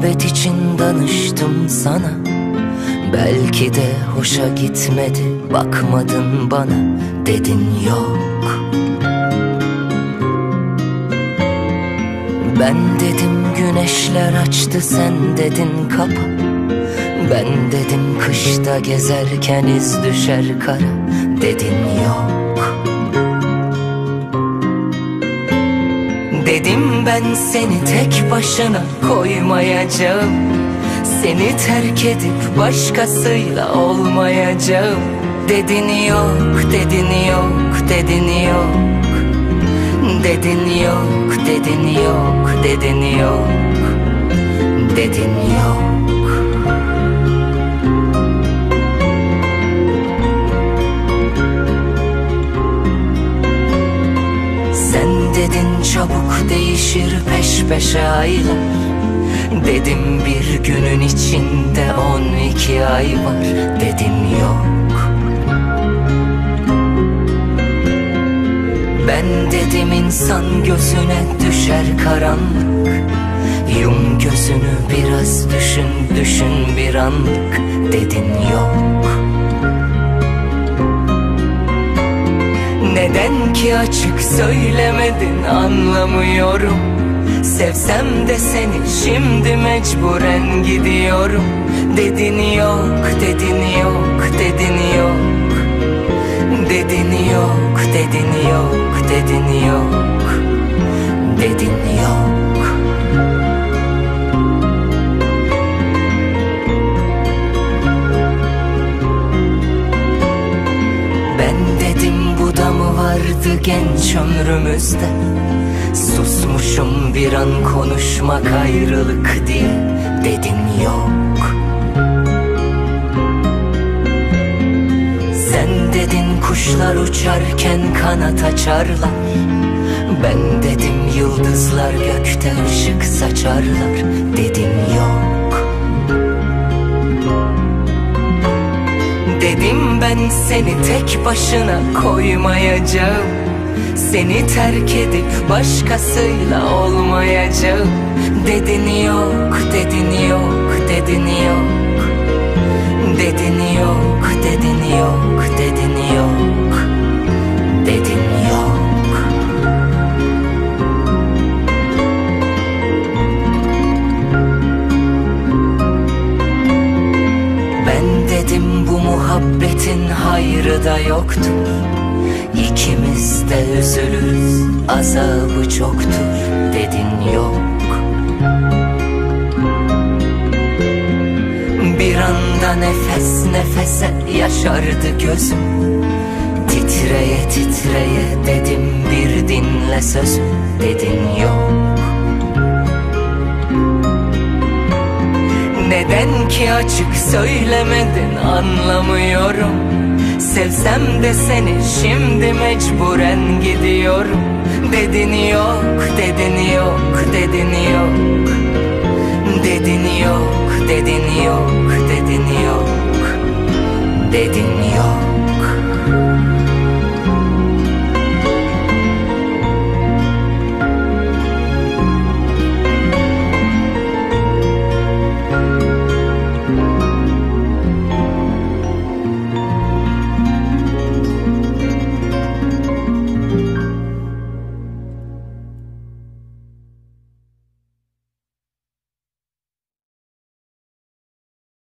muhabbet için danıştım sana. Belki de hoşa gitmedi, bakmadın bana, dedin yok. Ben dedim güneşler açtı, sen dedin kapa. Ben dedim kışta gezerken iz düşer kara, dedin yok. Dedim ben seni tek başına koymayacağım, seni terk edip başkasıyla olmayacağım. Dedin yok, dedin yok, dedin yok. Dedin yok, dedin yok, dedin yok. Dedin yok. Sen dedin çabuk değişir peş peşe aylar. Dedim bir günün içinde 12 ay var, dedin yok. Ben dedim insan gözüne düşer karanlık. Yum gözünü biraz düşün, düşün bir anlık, dedin yok. Neden ki açık söylemedin anlamıyorum. Sevsem de seni şimdi mecburen gidiyorum. Dedin yok, dedin yok, dedin yok. Dedin yok, dedin yok, dedin yok. Dedin yok. Ben dedim bu da mı vardı genç ömrümüzde? Susmuşum bir an konuşmak ayrılık diye, dedin yok. Sen dedin kuşlar uçarken kanat açarlar. Ben dedim yıldızlar gökte ışık saçarlar, dedin yok. Dedim ben seni tek başına koymayacağım, seni terk edip başkasıyla olmayacağım. Dedin yok, dedin yok, dedin yok. Dedin yok, dedin yok, dedin yok. Dedin yok. Ben dedim bu muhabbetin hayrı da yoktur. İkimiz de üzülürüz, azabı çoktur, dedin yok. Bir anda nefes nefese yaşardı gözüm. Titreye titreye dedim bir dinle sözüm, dedin yok. Neden ki açık söylemedin anlamıyorum. Sevsem de seni şimdi mecburen gidiyorum. Dedin yok, dedin yok, dedin yok. Dedin yok, dedin yok, dedin yok. Dedin yok.